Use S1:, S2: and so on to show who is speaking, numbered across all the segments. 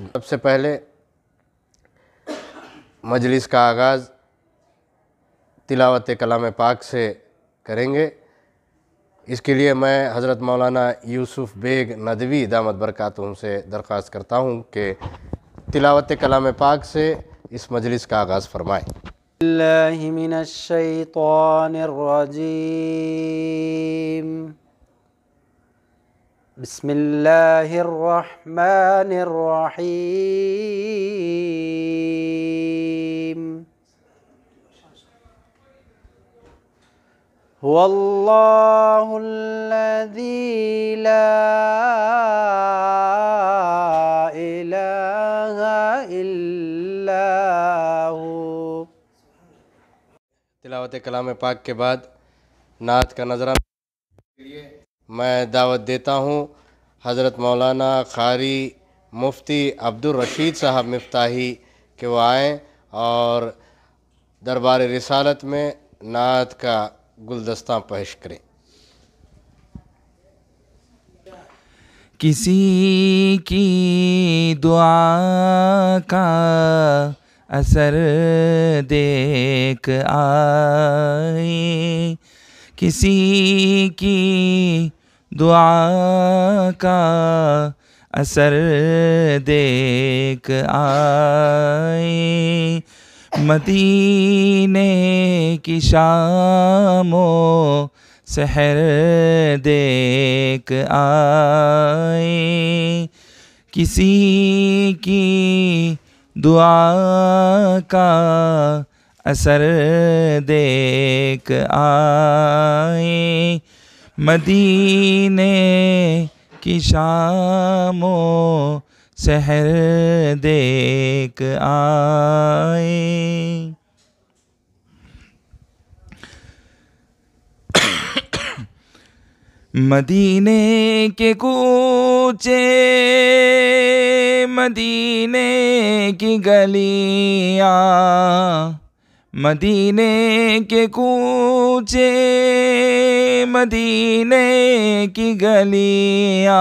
S1: सबसे पहले मजलिस का आगाज़ तिलावत कलाम पाक से करेंगे। इसके लिए मैं हज़रत मौलाना यूसुफ़ बेग नदवी दामत बरकातुहू से दरख्वास्त करता हूँ कि तिलावत कलाम पाक से इस मजलिस का आगाज़ फरमाएँ।
S2: बिस्मिल्लाहि मिनश्शैतानिर्रजीम। बिस्मिल्लाहिर्रहमानिर्रहीम। हुवल्लाहुल्लज़ी ला इलाहा इल्ला हु।
S1: तिलावत कलाम पाक के बाद नात का नजराना के लिए मैं दावत देता हूँ हज़रत मौलाना क़ारी मुफ्ती अब्दुल रशीद साहब मिफ्ताही के वो आएँ और दरबार रिसालत में नात का गुलदस्ता पेश करें।
S3: किसी की दुआ का असर देख आए, किसी की दुआ का असर देख आए, मदीने की शामो सहर देख आए, किसी की दुआ का असर देख आए, मदीने की शामो सहर देख आए। मदीने के कूचे, मदीने की गलियाँ, मदीने के कूचे, मदीने की गलियाँ,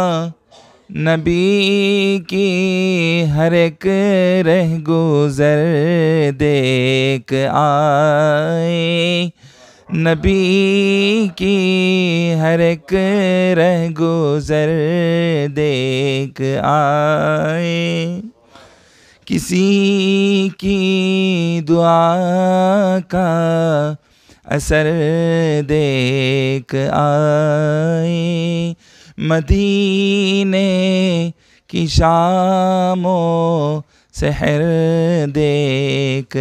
S3: नबी की हर एक रह गुज़र देख आए, नबी की हर एक रह गुज़र देख आए, किसी की दुआ का असर देख आए, मदीने की शामो सहर देख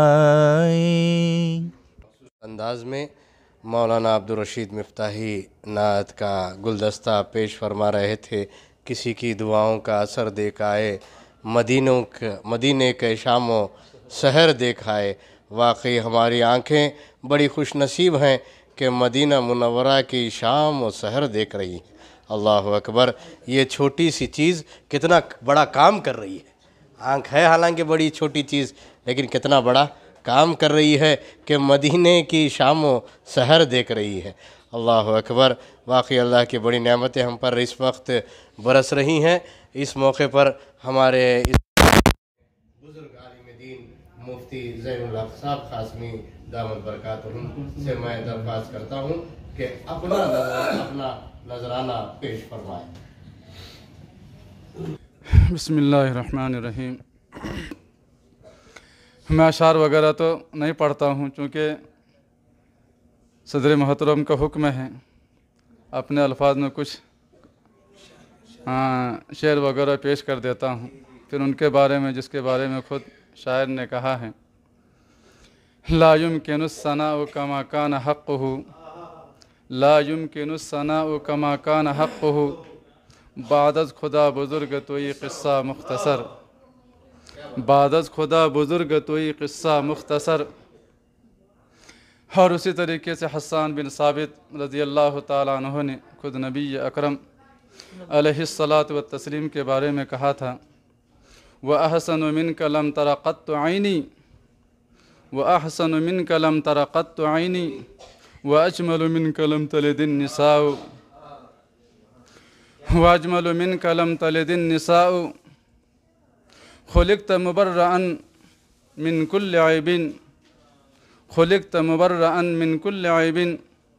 S3: आए।
S1: अंदाज में मौलाना अब्दुल रशीद मिफ्ताही नात का गुलदस्ता पेश फरमा रहे थे। किसी की दुआओं का असर देख आए, मदीने के शामो सहर देख आए। वाकई हमारी आँखें बड़ी खुशनसीब हैं कि मदीना मुनव्वरा की शाम और सहर देख रही हैं। अल्लाह अकबर, ये छोटी सी चीज़ कितना बड़ा काम कर रही है। आँख है हालांकि बड़ी छोटी चीज़, लेकिन कितना बड़ा काम कर रही है कि मदीने की शामो सहर देख रही है। अल्लाह अकबर, वाकई अल्लाह की बड़ी नेमतें हम पर इस वक्त बरस रही हैं। इस मौके पर हमारे इस बुज़ुर्ग आलिम दीन मुफ्ती ज़ैनुल हक़ साहब क़ासमी दामत बरकातुहू से मैं दरख्वास्त करता हूँ कि अपना नजराना पेश फरमाएँ।
S4: बिस्मिल्लाहिर्रहमानिर्रहीम। मैं अशार वगैरह तो नहीं पढ़ता हूँ, चूँकि सदर मोहतरम का हुक्म है। अपने अल्फाज में कुछ शेर वगैरह पेश कर देता हूँ, फिर उनके बारे में जिसके बारे में खुद शायर ने कहा है, ला युमकिनुस सनाउ कमा कान हक़्क़ुहु, ला युमकिनुस सनाउ कमा कान हक़्क़ुहु, बादज़ खुदा बुज़ुर्ग तोई क़िस्सा मुख्तसर, बादज़ खुदा बुज़ुर्ग तोई क़िस्सा मुख्तसर। और उसी तरीके से हस्सान बिन साबित रज़ी अल्लाह ताला अन्हु ने खुद नबी अकरम अलैहिस्सलातु व तस्लीम के बारे में कहा था, व अहसनु मिनका लम तरा क़त्तु ऐनी, व अहसनु मिनका लम तरा क़त्तु ऐनी, व अजमलु मिनका लम तलिदिन निसाउ, व अजमलु मिनका लम तलिदिन निसाउ। खुलिक़्त मुबर्रअन मिन कुल्लि ऐबिन, खुलिक़्त मुबर्रअन मिन कुल्लि ऐबिन,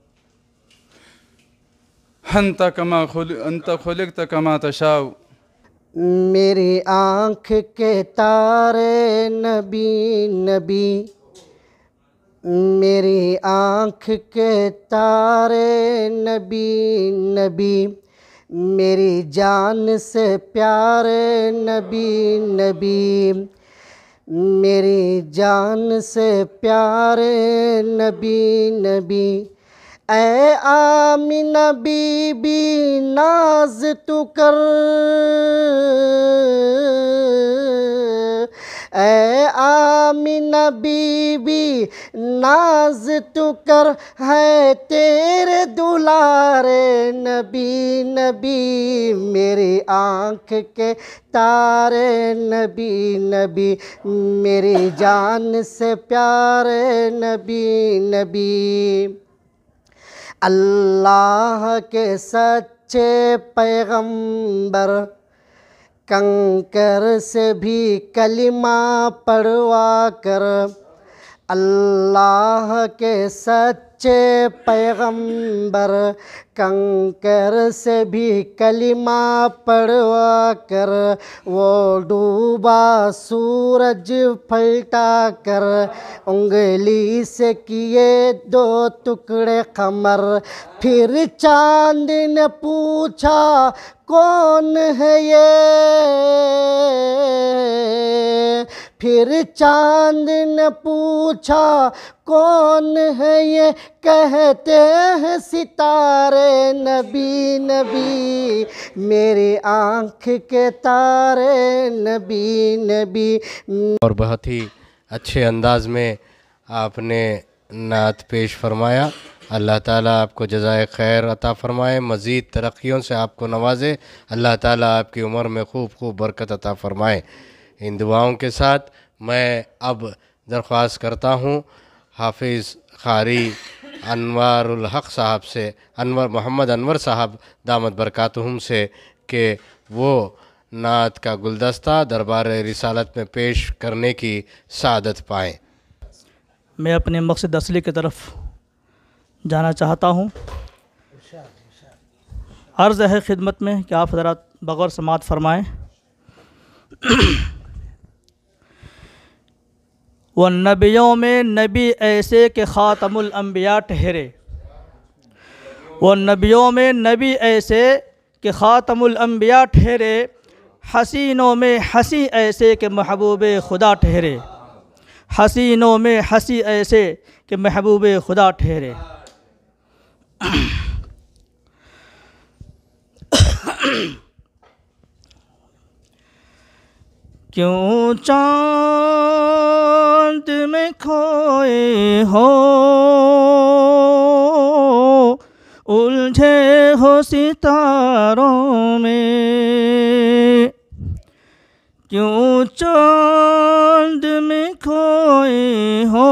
S4: अंत खुलिक़्त कमा तशाउ।
S2: मेरी आँख के तारे नबी नबी, मेरी आँख के तारे नबी नबी, मेरी जान से प्यारे नबी नबी, मेरी जान से प्यारे नबी नबी। ऐ आमिना बीबी नाज तू कर, ऐ आमिना बीबी नाज तू कर, है तेरे दुलारे नबी नबी, मेरी आँख के तारे नबी नबी, मेरी जान से प्यारे नबी नबी। अल्लाह के सच्चे पैगंबर कंकर से भी कलिमा पढ़वा कर, अल्लाह के सच्चे पैगंबर कंकर से भी कलिमा पढ़वा कर, वो डूबा सूरज पलटा कर, उंगली से किए दो टुकड़े कमर। फिर चांद ने पूछा कौन है ये, फिर चांद ने पूछा कौन है ये, कहते हैं सितारे नबी नबी, मेरी आँख के तारे नबी नबी।
S1: और बहुत ही अच्छे अंदाज में आपने नात पेश फरमाया। अल्लाह ताला आपको जज़ाए खैर अता फ़रमाए, मज़ीद तरक्कियों से आपको नवाजे। अल्लाह ताला आपकी उम्र में खूब खूब बरकत अता फ़रमाए। इन दुआओं के साथ मैं अब दरख्वास्त करता हूँ हाफिज़ क़ारी अनवारुल हक़ साहब से, मोहम्मद अनवर साहब दामत बरकातुहुम से, कि वो नात का गुलदस्ता दरबार रिसालत में पेश करने की सआदत पाएँ।
S5: मैं अपने मकसद असली की तरफ जाना चाहता हूँ। अर्ज़ है खिदमत में कि आप हज़रात बग़ौर समात फरमाएँ। वो नबियों में नबी ऐसे के ख़ातमुल अंबिया ठहरे, वो नबियों में नबी ऐसे के ख़ातमुल अंबिया ठहरे, हसीनों में हसी ऐसे के महबूब खुदा ठहरे, हसीनों में हसी ऐसे के महबूब खुदा ठहरे। क्यों चाँद में खोए हो, उलझे हो सितारों में, क्यों चाँद में खोए हो,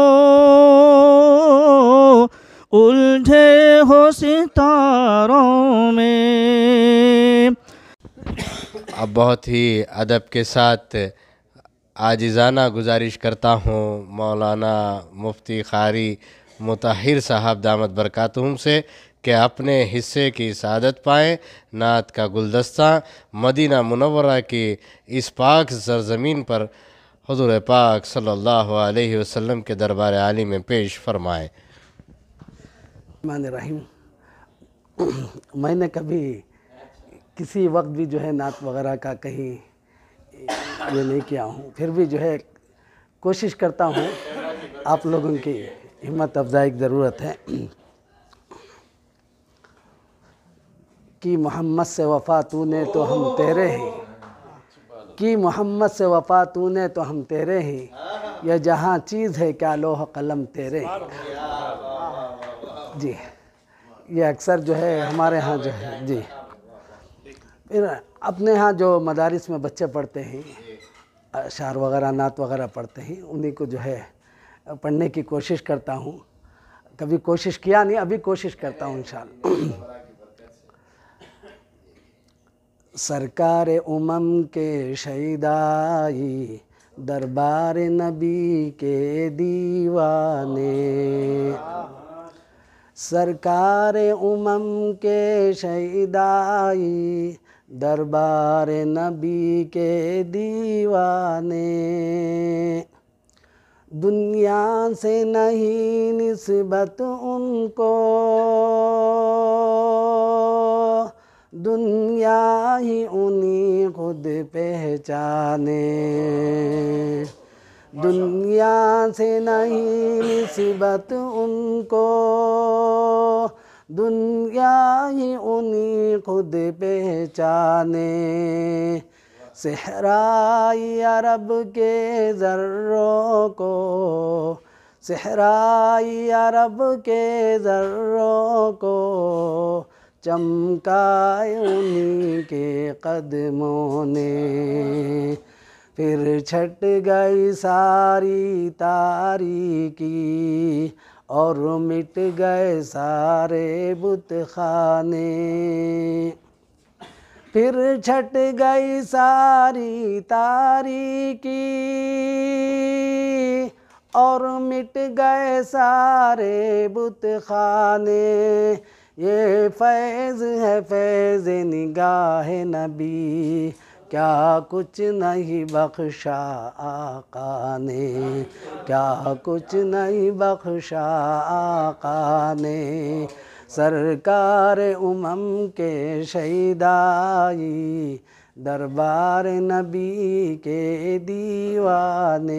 S5: उलझे हो सितारों में।
S1: अब बहुत ही अदब के साथ आजिज़ाना गुजारिश करता हूँ मौलाना मुफ्ती क़ारी मुताहिर साहब दामत बरकातुहुम से कि अपने हिस्से की सआदत पाएँ। नात का गुलदस्ता मदीना मुनव्वरा की इस पाक सरज़मीन पर हुज़ूर पाक सल्लल्लाहु अलैहि वसल्लम के दरबार आली में पेश फरमाएँ।
S2: रहीम, मैंने कभी किसी वक्त भी जो है नात वगैरह का कहीं ये नहीं किया हूँ, फिर भी जो है कोशिश करता हूँ। आप लोगों की हिम्मत अफजाई की ज़रूरत है कि मोहम्मद से वफ़ा तूने तो हम तेरे हैं, कि मोहम्मद से वफ़ा तूने तो हम तेरे हैं, यह जहाँ चीज़ है क्या लोह कलम तेरे हैं। जी, ये अक्सर जो है हमारे यहाँ जो है। जी, फिर अपने यहाँ जो मदारिस में बच्चे पढ़ते हैं, अशार वगैरह नात वगैरह पढ़ते हैं, उन्हीं को जो है पढ़ने की कोशिश करता हूँ। कभी कोशिश किया नहीं, अभी कोशिश करता हूँ इंशाअल्लाह। सरकार उमम के शहीदाई दरबार नबी के दीवाने, सरकार उमम के शहीदाई दरबार नबी के दीवाने, दुनिया से नहीं निस्बत उनको, दुनिया ही उन्हीं खुद पहचाने, दुनिया से नहीं निस्बत उनको, दुनिया ही उन्हीं खुद पहचाने, सहराई अरब के ज़र्रों को, सहराई अरब के ज़र्रों को चमकाए उन्हीं के कदमों ने, फिर छट गई सारी तारीकी और मिट गए सारे बुत खाने, फिर छट गई सारी तारीकी और मिट गए सारे बुत खाने, ये फैज़ है फैज़ निगाह नबी, क्या कुछ नहीं बख्शा आका ने, क्या कुछ नहीं बख्शा आका ने, सरकार उमम के शहीदाई दरबार नबी के दीवाने।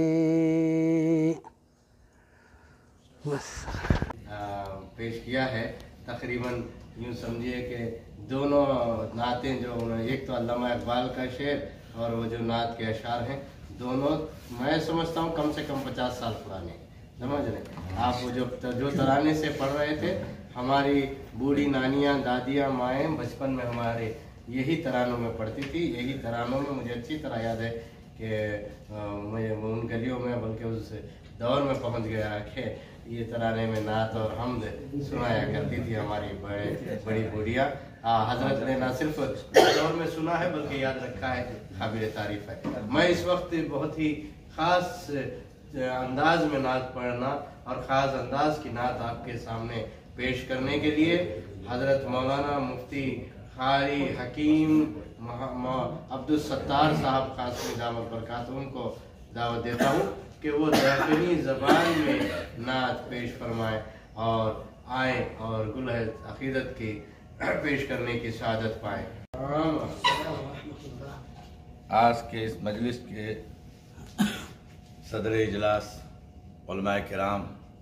S2: बस
S1: पेश किया है। तकरीबन यूँ समझिए कि दोनों नातें जो एक तो अल्लामा इकबाल का शेर और वो जो नात के अशार हैं, दोनों मैं समझता हूँ कम से कम 50 साल पुराने। समझ रहे आप, वो जो तराने से पढ़ रहे थे, हमारी बूढ़ी नानियाँ दादियाँ माएँ बचपन में हमारे यही तरानों में पढ़ती थी। यही तरानों में मुझे अच्छी तरह याद है कि मुझे उन गलियों में, बल्कि उस दौर में पहुँच गया कि ये तराने में नात और हम्द सुनाया करती थी हमारी बड़ी बूढ़िया। हजरत ने ना सिर्फ दौर में सुना है बल्कि याद रखा है, काबिल तारीफ है। मैं इस वक्त बहुत ही ख़ास अंदाज में नात पढ़ना और ख़ास अंदाज की नात आपके सामने पेश करने के लिए हजरत मौलाना मुफ्ती कारी हकीम अब्दुल सत्तार साहब कासमी दामत बरकातुहू को दावत देता हूँ कि वो दक्कनी ज़बान में नात पेश फरमाएँ और आए और गुलह अक़ीदत की पेश करने की सआदत पाएँ।
S6: आज के इस मजलिस के सदर इजलास उलमाए किराम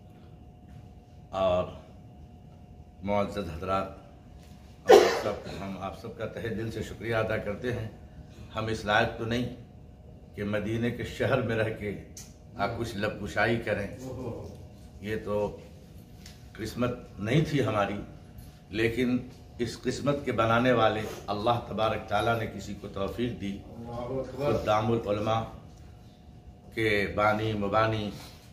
S6: और मुअज़्ज़ज़ हज़रात, हम आप सबका तहे दिल से शुक्रिया अदा करते हैं। हम इस लायक तो नहीं कि मदीने के शहर में रह के आप कुछ लबकुशाई करें, ये तो किस्मत नहीं थी हमारी, लेकिन इस किस्मत के बनाने वाले अल्लाह तबारक ताला ने किसी को तौफीक दी। खुदामुल उलमा के बानी मुबानी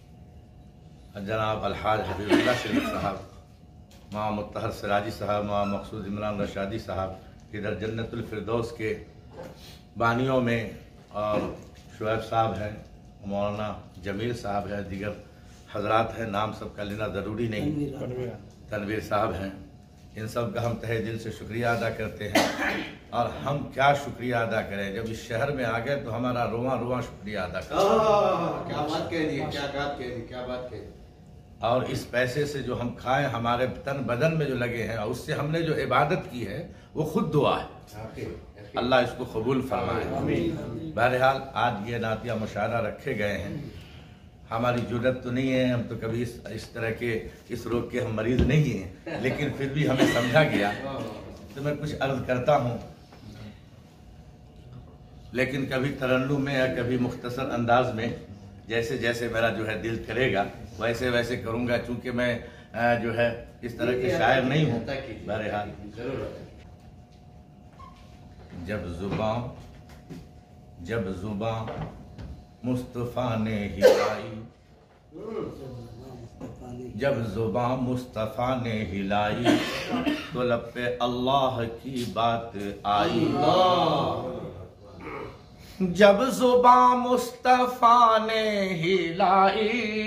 S6: जनाब अलहाज हबीबुल्लाह शरीफ साहब, माँ मुत्तहर सिराजी साहब, माँ मकसूद इमरान रशादी साहब, इधर जन्नतुल फिरदौस के बानियों में और शुएब साहब हैं, मौलाना जमील साहब हैं, दीगर हजरात हैं, नाम सबका लेना ज़रूरी नहीं, तनवीर साहब हैं। इन सब का हम तहे दिल से शुक्रिया अदा करते हैं। और हम क्या शुक्रिया अदा करें, जब इस शहर में आ गए तो हमारा रोआ रोआ शुक्रिया अदा करें।
S1: क्या बात कह दी, क्या बात कह दी, क्या बात कह दी।
S6: और इस पैसे से जो हम खाएं, हमारे तन बदन में जो लगे हैं और उससे हमने जो इबादत की है वो खुद दुआ है। अल्लाह इसको कबूल फरमाए। बहरहाल आज ये नातिया मुशायरा रखे गए हैं, हमारी जुर्रत तो नहीं है, हम तो कभी इस तरह के इस रोग के हम मरीज नहीं हैं, लेकिन फिर भी हमें समझा गया तो मैं कुछ अर्ज करता हूँ। लेकिन कभी तरन्नुम में या कभी मुख्तसर अंदाज में, जैसे जैसे मेरा जो है दिल करेगा वैसे वैसे करूँगा, चूँकि मैं जो है इस तरह के शायर नहीं हूँ। बहरहाल जब जुबां मुस्तफ़ा ने ही आई, जब जुबां मुस्तफ़ा ने हिलाई तो लब पे अल्लाह की बात आई। जब जुबां मुस्तफ़ा ने हिलाई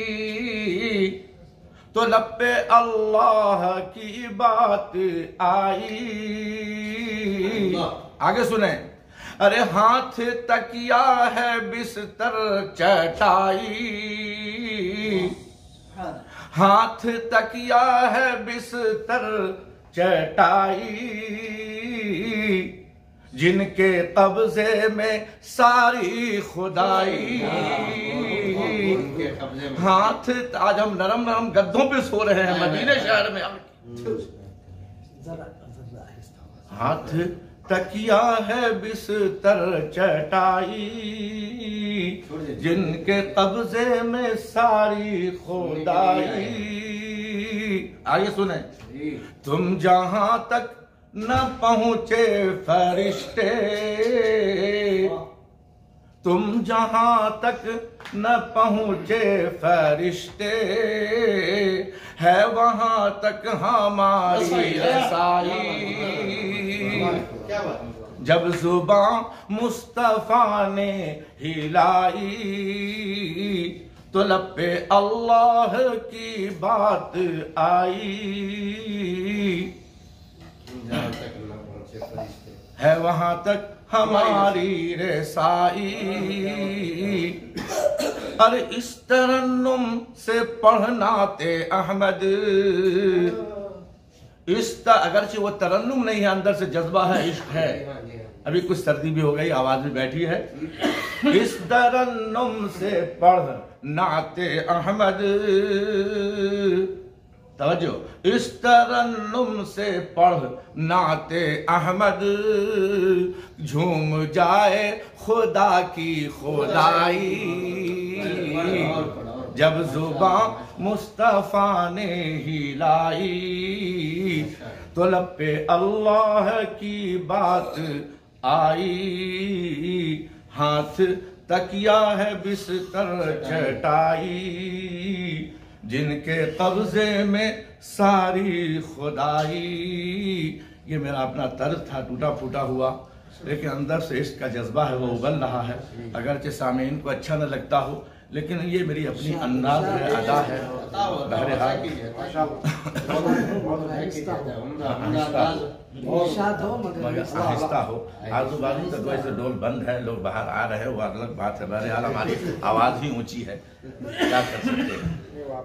S6: तो लब पे अल्लाह की बात आई। आगे सुने। अरे हाथ तकिया है बिस्तर चटाई, हाथ तकिया है बिस्तर चटाई, जिनके कब्जे में सारी खुदाई। हाथ आज हम नरम नरम गद्दों पे सो रहे हैं मदीने शहर में। हाथ तकिया है बिस्तर चटाई, जिनके कब्जे में सारी खुदाई। आगे सुने। तुम जहां तक न पहुंचे फरिश्ते, तुम जहां तक न पहुंचे फरिश्ते, है वहां तक हमारी रसाई। जब जुबां मुस्तफा ने हिलाई तो लब पे अल्लाह की बात आई। है वहां तक हमारी रसाई। अरे इस तरन्नुम से पढ़नाते अहमद, अगरचे वो तरन्नुम नहीं है, अंदर से जज्बा है, इश्क है। अभी कुछ सर्दी भी हो गई, आवाज भी बैठी है। इस तरन्नुम से पढ़ नाते अहमद, तवज्जो, इस तरन्नुम से पढ़ नाते अहमद, झूम जाए खुदा की खुदाई। जब जुबां मुस्तफा ने हिलाई तो लब पे अल्लाह की बात आई। हाथ तकिया है बिस्तर चटाई, जिनके कब्जे में सारी खुदाई। ये मेरा अपना तर्ज था, टूटा फूटा हुआ, लेकिन अंदर से इसका जज्बा है वो उबल रहा है। अगरचे सामीन को अच्छा न लगता हो, लेकिन ये मेरी अपनी अंदाज है, अदा है। बहरहाल आहिस्ता हो। आजू बाजू तक वैसे डोल बंद है, लोग बाहर आ रहे हैं, वो अलग बात है। बहरहाल हमारी आवाज ही ऊंची है, क्या कर सकते हैं।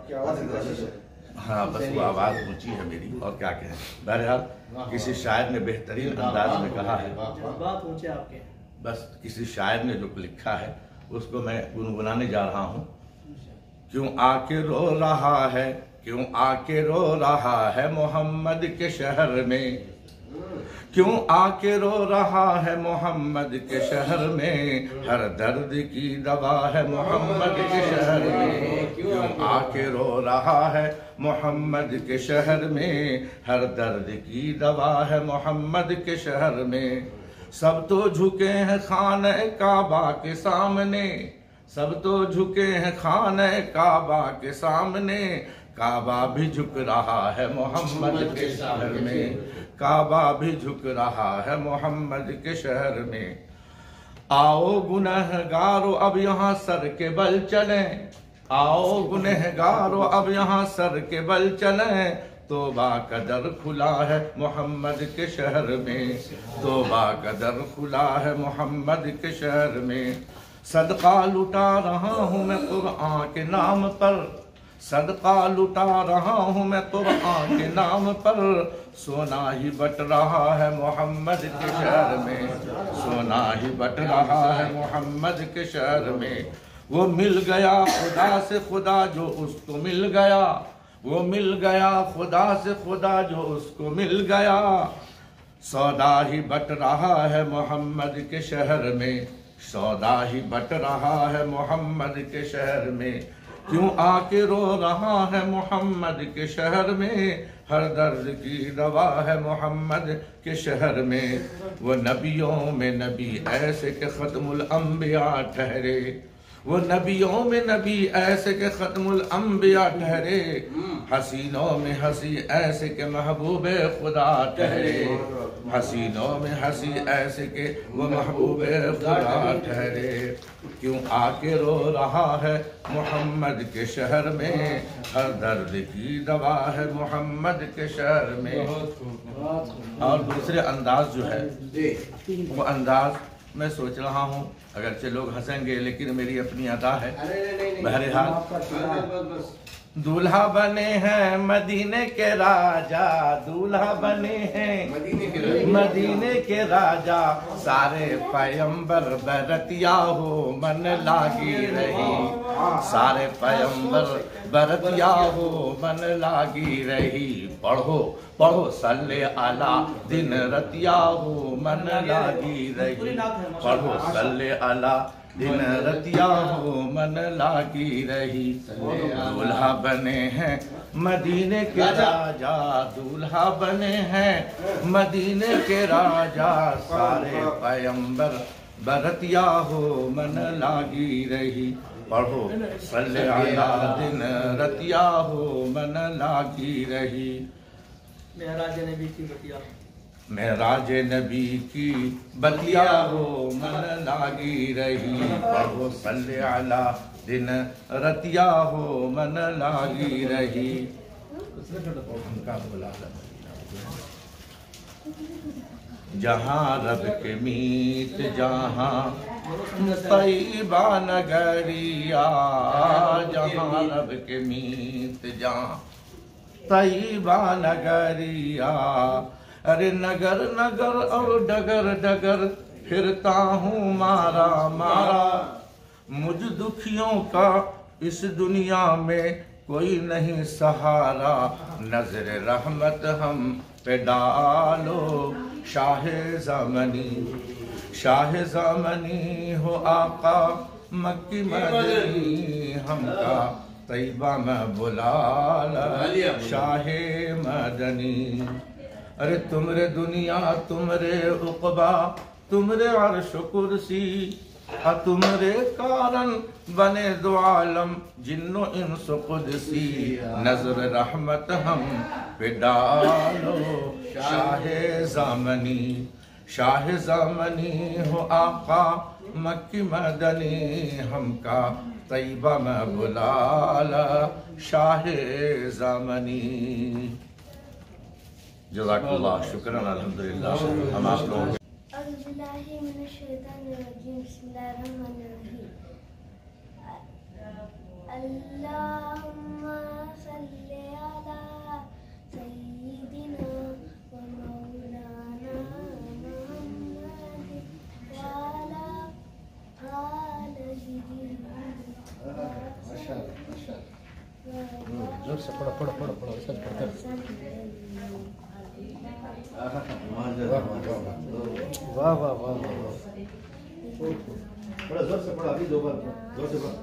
S6: हाँ, बस वो आवाज ऊंची है मेरी, और क्या कहें। बहरहाल किसी शायर ने बेहतरीन अंदाज में कहा है, बस किसी शायर ने जो लिखा है उसको मैं गुनगुनाने जा रहा हूँ। क्यों आके रो रहा है, क्यों आके रो रहा है मोहम्मद के शहर में, क्यों आके रो रहा है मोहम्मद के शहर में, हर दर्द की दवा है मोहम्मद के शहर में। क्यों आके रो रहा है मोहम्मद के शहर में, हर दर्द की दवा है मोहम्मद के शहर में। सब तो झुके हैं खाने काबा के सामने, सब तो झुके हैं खाने काबा के सामने, काबा भी झुक रहा है मोहम्मद के शहर में, काबा भी झुक रहा है मोहम्मद के शहर में। आओ गुनहगारो अब यहाँ सर के बल चलें, आओ गुनहगारो अब यहाँ सर के बल चलें, तोबा का दर खुला है मोहम्मद के शहर में, तोबा का दर खुला है मोहम्मद के शहर में। सदका लुटा रहा हूँ मैं कुरान के नाम पर, सदका लुटा रहा हूँ मैं कुरान के नाम पर, सोना ही बट रहा है मोहम्मद के शहर में, सोना ही बट रहा है मोहम्मद के शहर में। वो मिल गया खुदा से खुदा जो उसको मिल गया, वो मिल गया खुदा से खुदा जो उसको मिल गया। सौदा ही बट रहा है मोहम्मद के शहर में, सौदा ही बट रहा है मोहम्मद के शहर में। क्यों आके रो रहा है मोहम्मद के शहर में, हर दर्द की दवा है मोहम्मद के शहर में। वो नबियों में नबी ऐसे के खत्मुल अंबिया ठहरे, वो नबियों में नबी ऐसे के खत्मुल अंबिया ठहरे, हसीनों में हसी ऐसे के महबूब खुदा ठहरे, हसीनों में हसी ऐसे के वो महबूब खुदा ठहरे। क्यों आके रो रहा है मोहम्मद के शहर में, हर दर्द की दवा है मोहम्मद के शहर में। और दूसरे अंदाज जो है वो अंदाज मैं सोच रहा हूँ, अगरचे लोग हंसेंगे लेकिन मेरी अपनी अदा है। बहरहाल दूल्हा बने हैं मदीने के राजा, दूल्हा बने हैं मदीने के राजा, सारे पैगंबर बरतिया हो मन लागी रही, सारे पैगंबर बरतिया हो मन लागी रही। पढ़ो पढ़ो सल्ले अला दिन रतिया हो मन लागी रही, पढ़ो सल्ले अला दिन रतिया हो मन लागी रही। दूल्हा बने हैं मदीने के राजा, दूल्हा बने हैं मदीने के राजा, सारे पैगंबर बरतिया हो मन लागी रही। पढ़ो सल्ले अला दिन रतिया हो मन लागी रही।
S5: मेहराज नबी की बतिया,
S6: मेहराज नबी की बतिया हो मन लागी रही, पढ़ो सल्ले अला दिन रतिया हो मन लागी रही। जहाँ रब के मीत जहाँ तैयबा नगरिया, जहाँ रब के मीत जहाँ तैयबा नगरिया। अरे नगर नगर और डगर डगर फिरता हूँ मारा मारा, मुझ दुखियों का इस दुनिया में कोई नहीं सहारा। नजर रहमत हम पे डालो शाहे ज़मानी, शाहे ज़मानी हो आका मक्की मदनी, हमका तैयबा में बुलाला शाहे मदनी। अरे तुमरे दुनिया तुमरे उक़बा तुमरे अर्श कुर्सी, तुमरे कारण बने दो आलम जिन्नो इंस कुदसी। नजर रहमत हम पे डालो शाहे ज़मानी, शाहे ज़मानी हो आका मक्की मदनी, हमका तैयबा में बुलाला शाहे ज़मानी। जज़ाकल्लाह, शुक्रन, अल्हम्दुलिल्लाह। हम आप लोगों
S7: अल्लाहुम्मा सल्ली अला सय्यिदिना व मौलाना मुहम्मद व अला आलिहि।
S1: जोर से पढ़ो पढ़ो पढ़ो पढ़ो, सब पढ़ते वाह वाह वाह वाह,
S6: बड़ा जोर से पढ़ो, अभी दो बार जोर से पढ़ो।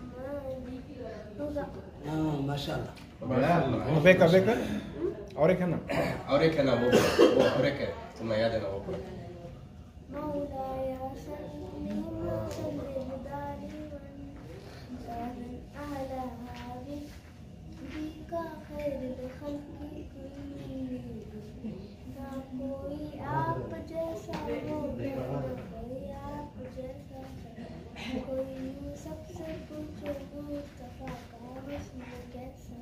S2: माशाल्लाह।
S8: बेकर बेकर और एक है ना,
S1: और एक है ना वो और एक है, तुम्हें याद है ना वो पढ़ो।
S7: मौलाया सल्ली व सल्लिम दाइमन अला हबीबिका खैरुल खल्क़ि कुल्लिहिम। ना कोई आप जैसा हो ना कोई आप जैसा, कोई यूसुफ से पूछो मुस्तफा का हुस्न कैसा।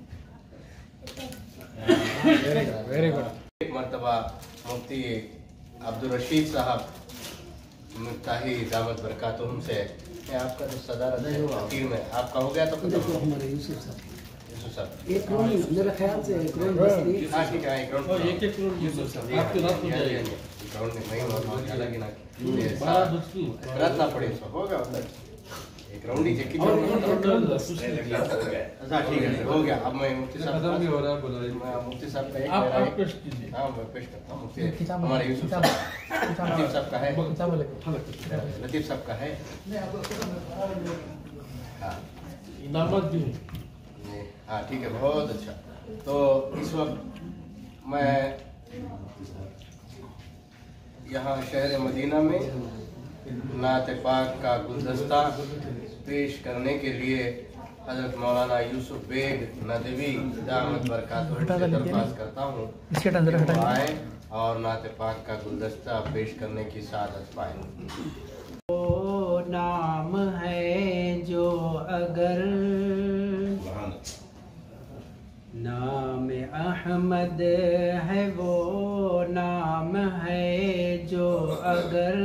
S8: Very good.
S1: एक मरतबा मुफ्ती अब्दुल रशीद साहब मुफ्ताही दामद बरकातुहुम से, मैं आपका जो सदारत है तकरीर में आपका हो गया तो खत्म।
S2: हमारे यूसुफ साहब
S1: यूसुफ साहब
S2: एक करोड़, मेरे ख्याल से एक करोड़ बस नहीं।
S1: हाँ ठीक है, एक करोड़
S5: एक एक करोड़ यूसुफ साहब आपके रात हो जाएगा।
S1: करोड़ नहीं और अलग ना रात ना पड़े सो होगा एक राउंड ही चेक अच्छा ठीक है हो गया। अब मैं मुफ्ती साहब
S4: भी हो रहा है, बुलाइए।
S1: मैं मुफ्ती साहब का
S4: आप
S1: एक
S4: पेश कीजिए।
S1: हाँ मैं पेश करता हूँ। मुफ्ती हमारे यूसुफ साहब लतीफ़ साहब का है, लतीफ़ साहब का है। हाँ
S4: इनामत भी
S1: हाँ ठीक है, बहुत अच्छा। तो इस वक्त मैं यहाँ शहर मदीना में नात पाक का गुलदस्ता पेश करने के लिए हज़रत मौलाना यूसुफ बेग नदवी दामत बरकातुहू से दरख्वास्त करता हूँ कि वो आए और नात पाक का गुलदस्ता पेश करने की सादत पाएँ।
S9: वो नाम है जो अगर नाम अहमद है, वो नाम है जो अगर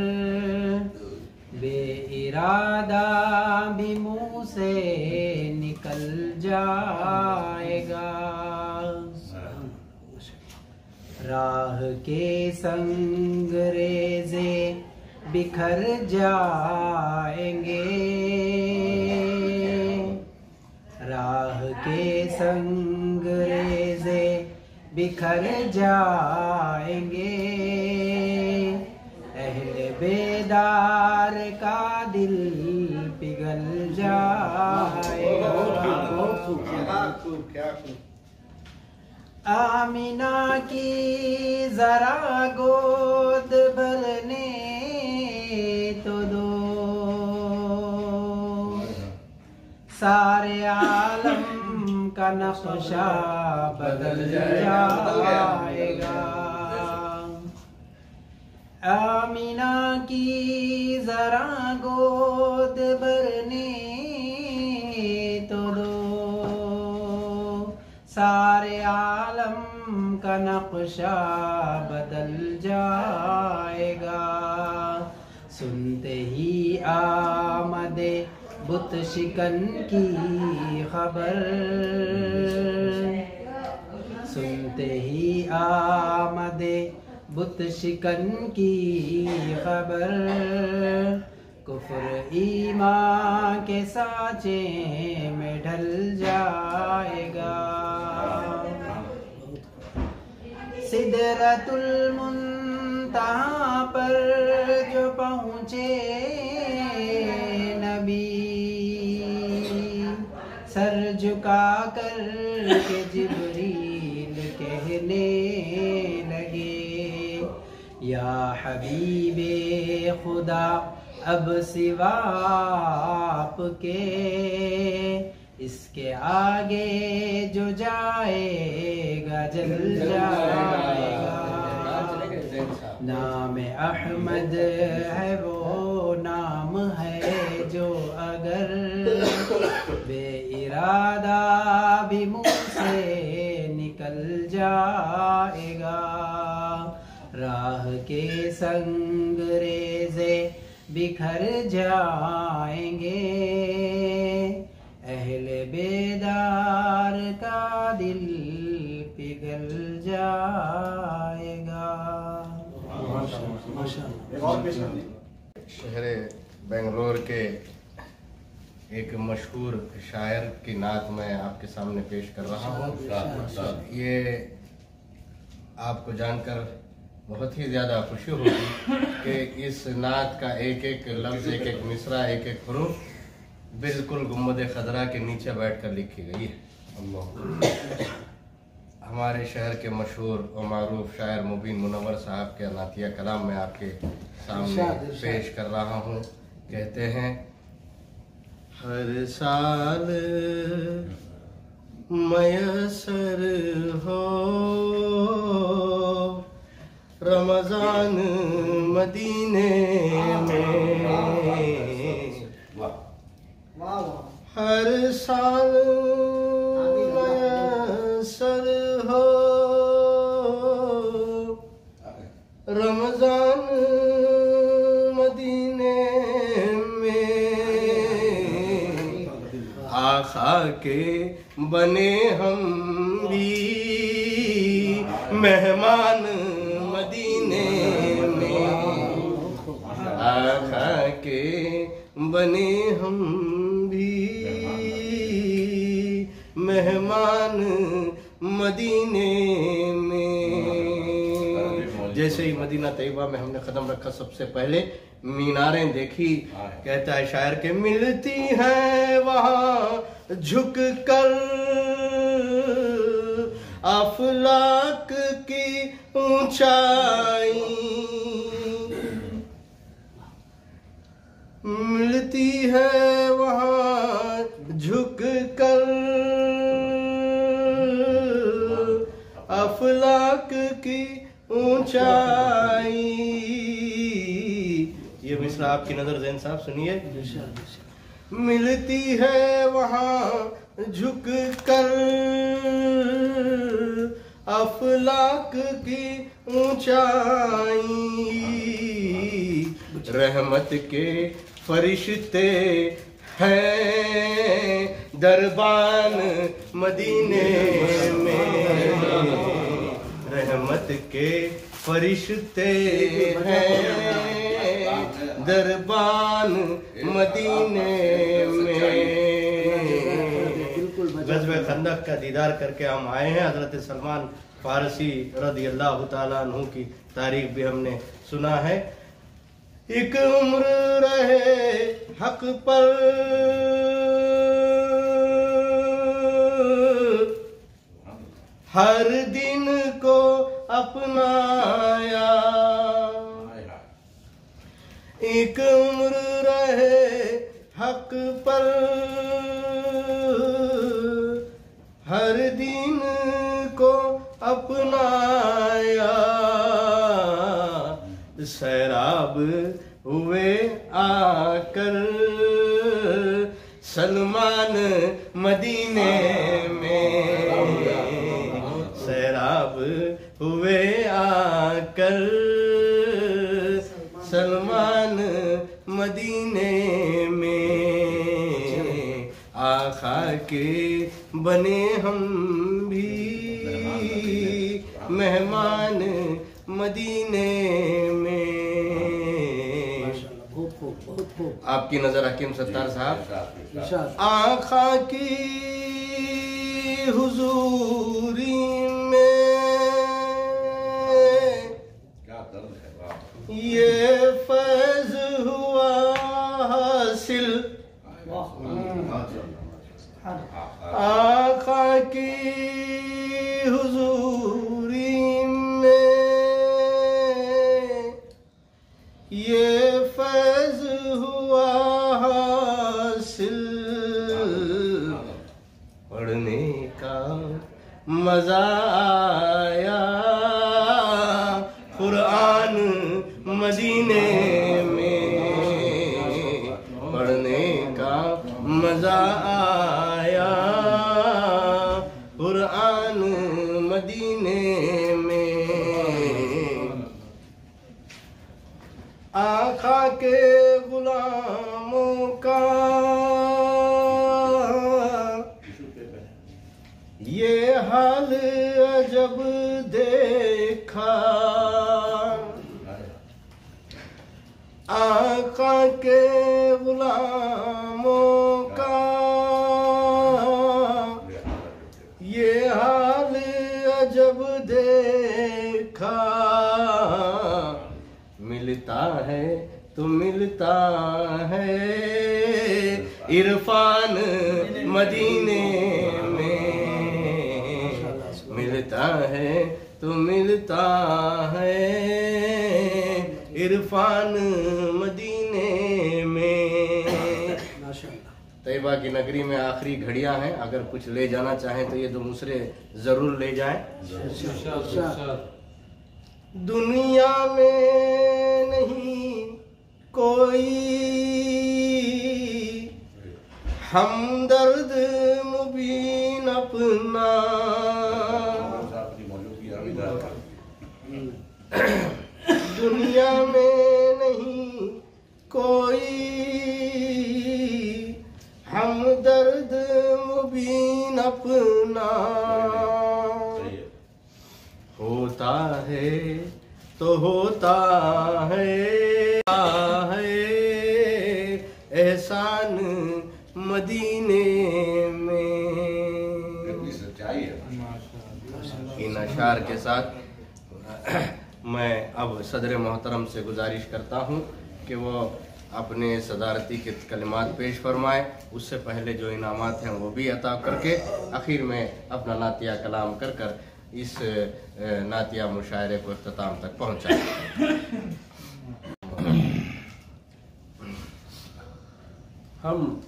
S9: बेइरादा भी मुँह से निकल जाएगा। राह के संग रेज़े बिखर जाएंगे, राह के संग रेज़े बिखर जाएंगे। अहले बेदार का दिल पिघल जाएगा। आमिना की जरा गोद भरने तो दो, सारे आलम का नक्शा बदल जाएगा। आमिना की जरा गोद भरने तो दो, सारे आलम का नक्शा बदल जाएगा। सुनते ही आमदे बुत शिकन की खबर, सुनते ही आमदे बुत शिकन की खबर, कुफ्र ईमान के साँचे में ढल जाएगा। सिदरतुल मुंतहा पर जो पहुँचे नबी, सर झुका कर के जिब्रील कहने लगे, या हबीबे खुदा अब सिवा आपके, इसके आगे जो जाएगा जल जाएगा। नाम अहमद है वो नाम है जो अगर बेइरादा भी मुँह से निकल जाएगा। राह के संग रेज़े बिखर जाएंगे, अहले बेदार का दिल पिघल जाएगा।
S1: शहर बेंगलोर के एक मशहूर शायर की नात मैं आपके सामने पेश कर रहा हूँ। ये आपको जानकर बहुत ही ज़्यादा खुशी होगी कि इस नात का एक एक लफ्ज़, एक एक मिसरा, एक एक हरूफ बिल्कुल गुम्बद खदरा के नीचे बैठकर लिखी गई है। हमारे शहर के मशहूर और मारूफ शायर मुबीन मुनव्वर साहब के नातिया कलाम में आपके सामने पेश कर रहा हूँ। कहते हैं, हर साल मयसर हो रमज़ान मदीने में, हर साल मयसर हो रमज़ान मदीने में, आका के बने हम भी मेहमान मदीने में, आका के बने हम भी मेहमान मदीने में। जैसे ही मदीना तैयबा में हमने कदम रखा, सबसे पहले मीनारें देखी। कहता है शायर के, मिलती हैं वहाँ झुक कर अफलाक की ऊंचाई, मिलती है वहाँ ऊंचाई। ये मिसरा आपकी नजर ज़ैन साहब सुनिए। मिलती है वहाँ झुक कर अफलाक की ऊंचाई, रहमत के फरिश्ते हैं दरबान मदीने में, रहमत के फरिश्ते हैं दरबान मदीने में। ग़ज़वे खंदक का दीदार करके हम आए हैं। हज़रत सलमान फारसी रज़ी अल्लाह तआला अन्हु की तारीख भी हमने सुना है। एक उम्र रहे हक पर हर दिन को अपनाया, एक उम्र रहे हक पर हर दिन को अपनाया, सैराब हुए आकर सलमान मदीने में, सैराब हुए आकर सलमान मदीने में। आका के बने हम भी मेहमान मदीने में। आपकी नजर हकीम सत्तार साहब, आका की हुजूरी में ये फैज हुआ हासिल, आका की हुजूरी में ये फैज हुआ हासिल, पढ़ने का मजा आया कुरान मदीने में, पढ़ने का मजा आया कुरान मदीने में। आका के गुलामों का ये हाल अजब देखा, आका के गुलामों का ये हाल अजब देखा, मिलता है तो मिलता है इरफान मदीने में, मिलता है तो मिलता है इरफान मदीने में। तैयबा की नगरी में आखिरी घड़ियां हैं, अगर कुछ ले जाना चाहें तो ये दो मुसरे जरूर ले जाएं। दुनिया में नहीं कोई हमदर्द मुबीन अपना, दुनिया में नहीं कोई हमदर्द मुबीन अपना, होता है तो होता है एहसान मदीने में। इन अशार के साथ मैं अब सदर मोहतरम से गुजारिश करता हूँ कि वो अपने सदारती के कलिमात पेश फरमाए। उससे पहले जो इनामात हैं वो भी अता करके आखिर में अपना नातिया कलाम कर कर इस नातिया मुशायरे को इख्तिताम तक पहुँचाए।
S10: हम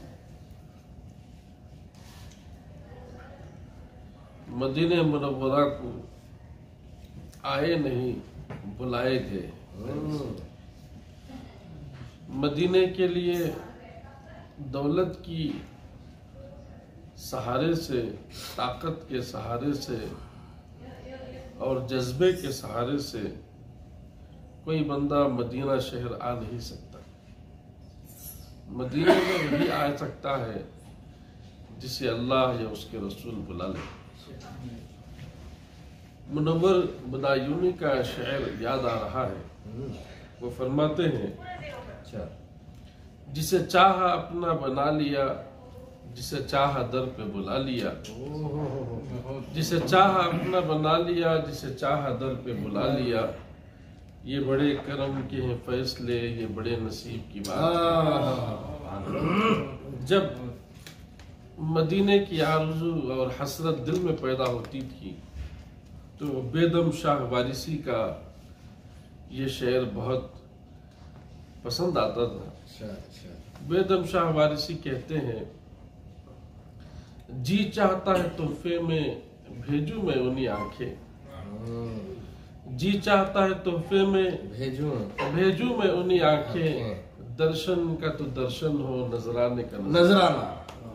S10: मदीने मुनव्वरा को आए नहीं बुलाए गए। मदीने के लिए दौलत की सहारे से, ताकत के सहारे से और जज्बे के सहारे से कोई बंदा मदीना शहर आ नहीं सकता। मदीने में वही आ सकता है जिसे अल्लाह या उसके रसूल बुला ले। मुनव्वर बदायूनी का शेर याद आ रहा है। वो फरमाते हैं, जिसे चाहा अपना बना लिया, जिसे चाहा दर पे बुला लिया, जिसे चाहा अपना बना लिया, जिसे चाहा दर पे बुला लिया। ये बड़े करम के हैं फैसले, ये बड़े नसीब की बात है। जब मदीने की आरज़ू और हसरत दिल में पैदा होती थी तो बेदम शाह वारिसी का ये शेर बहुत पसंद आता था। बेदम शाह वारिसी कहते हैं, जी चाहता है तोहफे में भेजूं मैं उन्हीं आंखें, जी चाहता है तोहफे में भेजूं मैं उन्हीं आंखें, दर्शन का तो दर्शन हो, नजराने का नजराना।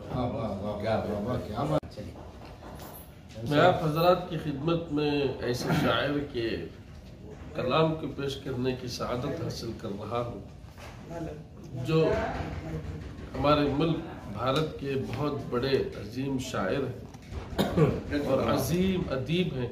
S10: मैं आप हजरात की खिदमत में ऐसे शायर के कलाम को पेश करने की सआदत हासिल कर रहा हूँ जो हमारे मुल्क भारत के बहुत बड़े अजीम शायर हैं और अजीम अदीब हैं।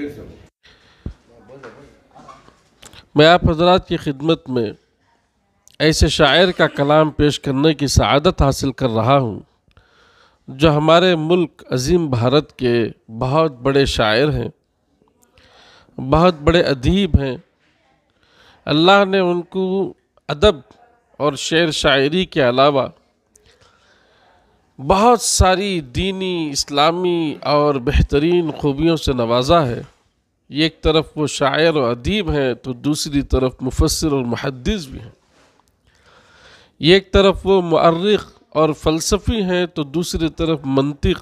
S10: मैं आप हजरात की खिदमत में ऐसे शायर का कलाम पेश करने की सआदत हासिल कर रहा हूँ जो हमारे मुल्क अजीम भारत के बहुत बड़े शायर हैं, बहुत बड़े अदीब हैं। अल्लाह ने उनको अदब और शेर शायरी के अलावा बहुत सारी दीनी, इस्लामी और बेहतरीन खूबियों से नवाजा है। एक तरफ वो शायर और अदीब हैं तो दूसरी तरफ मुफस्सिर और मुहद्दिस भी हैं। एक तरफ वो मुअर्रिख और फ़लसफ़ी हैं तो दूसरी तरफ मंतिक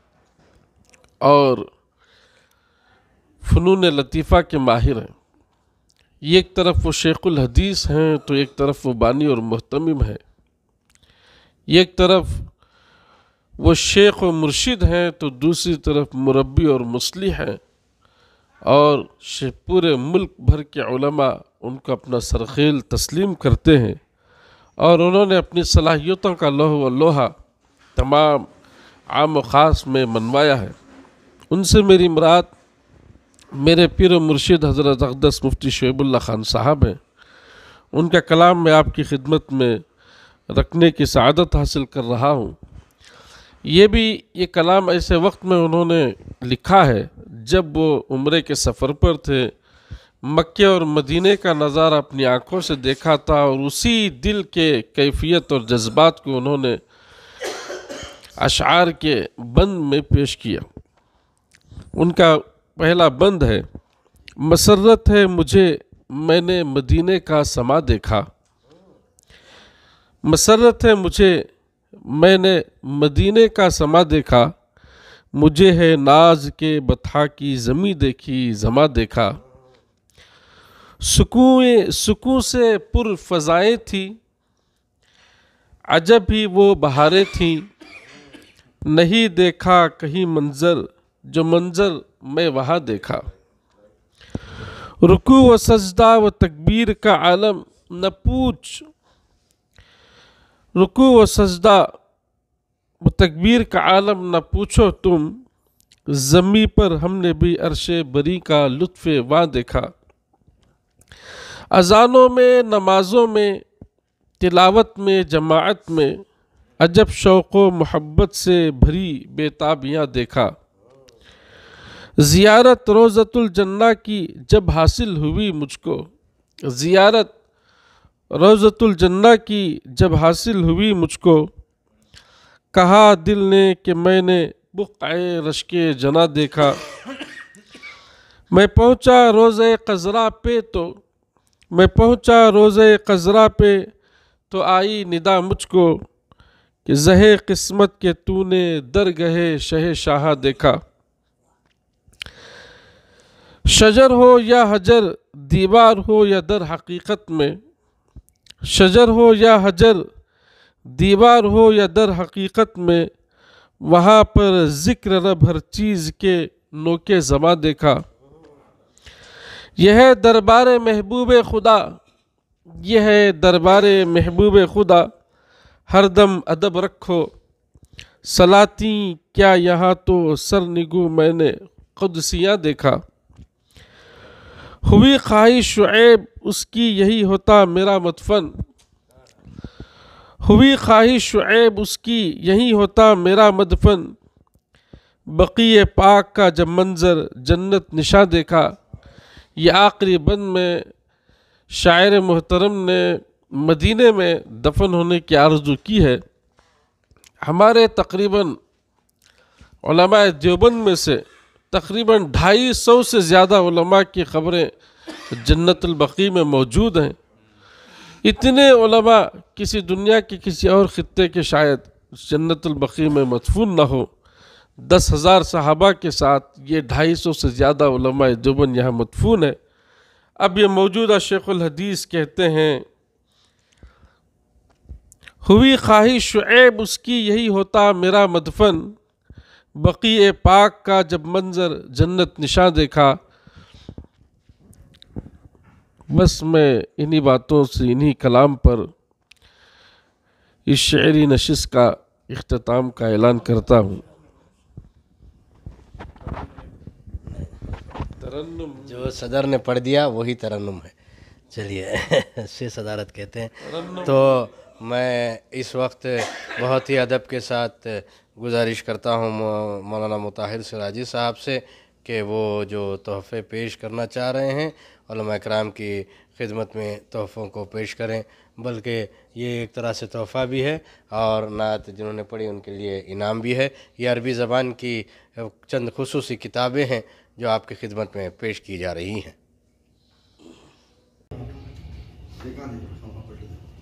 S10: और फ़नून लतीफ़ा के माहिर हैं। एक तरफ वो शेखुल हदीस हैं तो एक तरफ वो बानी और मुहतमिम हैं। एक तरफ वो शेख और मुर्शिद हैं तो दूसरी तरफ मुरब्बी और मुस्लिह हैं। और पूरे मुल्क भर के उलमा उनको अपना सरखेल तस्लीम करते हैं और उन्होंने अपनी सलाहियतों का लोह व लोहा तमाम आम व ख़ास में मनवाया है। उनसे मेरी मुराद मेरे पीर मुर्शिद हज़रत अक़दस मुफ्ती शोएबुल्लाह ख़ान साहब हैं। उनका कलाम मैं आपकी खिदमत में रखने की सआदत हासिल कर रहा हूँ। ये कलाम ऐसे वक्त में उन्होंने लिखा है जब वो उम्रे के सफ़र पर थे। मक्के और मदीने का नज़ारा अपनी आँखों से देखा था और उसी दिल के कैफियत और जज्बात को उन्होंने अशआर के बंद में पेश किया। उनका पहला बंद है, मसरत है मुझे मैंने मदीने का समा देखा, मसरत है मुझे मैंने मदीने का समा देखा, मुझे है नाज के बथा की ज़मी देखी ज़मा देखा। सुकून से पुर फ़ज़ाएँ थी, अजब ही वो बहारें थीं, नहीं देखा कहीं मंज़र जो मंज़र मैं वहाँ देखा। रुकू व सजदा व तकबीर का आलम न पूछ, रुकू व सजदा व तकबीर का आलम न पूछो तुम, ज़मी पर हमने भी अर्शे बरी का लुत्फ़े वहाँ देखा। अज़ानों में, नमाज़ों में, तिलावत में, जमाअत में अजब शौक़ व मोहब्बत से भरी बेताबियाँ देखा। ज़ियारत रोज़तुल जन्ना की जब हासिल हुई मुझको, ज़ियारत रोज़तुल जन्ना की जब हासिल हुई मुझको, कहा दिल ने कि मैंने बुक़ए रश्के जना देखा। मैं पहुँचा रोज़े क़ज़रा पे तो, मैं पहुँचा रोज़े क़ज़रा पे तो आई निदा मुझको, कि ज़हे किस्मत के तूने दरगहे शह शाह देखा। शजर हो या हजर, दीवार हो या दर हकीकत में, शजर हो या हजर, दीवार हो या दर हकीकत में, वहाँ पर ज़िक्र रब हर चीज़ के नोके ज़मा देखा। यह है दरबार महबूब खुदा, यह है दरबार महबूब खुदा, हरदम अदब रखो सलाती क्या यहाँ तो सर निगू मैंने क़ुदसियाँ देखा। हुई ख्वाहिश शुएब उसकी यही होता मेरा मदफन, हुई ख्वाहिश शुएब उसकी यही होता मेरा मदफन, बक़ी पाक का जब मंज़र जन्नत निशा देखा। ये आखिरी बंद में शायर मोहतरम ने मदीने में दफन होने की आरज़ू की है। हमारे तकरीबन उलमाए देवबंद में से तकरीबन 250 से ज़्यादा उलमा की ख़बरें जन्नतुल बक़ी में मौजूद हैं। इतने उलमा किसी दुनिया के किसी और ख़ित्ते के शायद जन्नतुल बक़ी में मदफून न हो। 10,000 सहाबा के साथ ये 250 से ज़्यादा उलमाए देवबंद यहाँ मदफून है। अब ये मौजूदा शेखुल हदीस कहते हैं, हुई ख्वाहिश शुएब उसकी यही होता मेरा मदफन, बक़ी पाक का जब मंज़र जन्नत निशा देखा। बस मैं इन्हीं बातों से, इन्हीं कलाम पर इस शेरी नशिस्त का इख्तिताम का ऐलान करता हूँ। तरन्नुम
S1: जो सदर ने पढ़ दिया वही तरन्नुम है। चलिए से सदारत कहते हैं। तो मैं इस वक्त बहुत ही अदब के साथ गुजारिश करता हूँ मौलाना मुताहिर सिराजी साहब से कि वो जो तोहफ़े पेश करना चाह रहे हैं उलमा कराम की खिदमत में तोहफ़ों को पेश करें। बल्कि ये एक तरह से तोहफ़ा भी है और नात जिन्होंने पढ़ी उनके लिए इनाम भी है। ये अरबी ज़बान की चंद खुसूसी किताबें हैं जो आपकी खिदमत में पेश की जा रही हैं।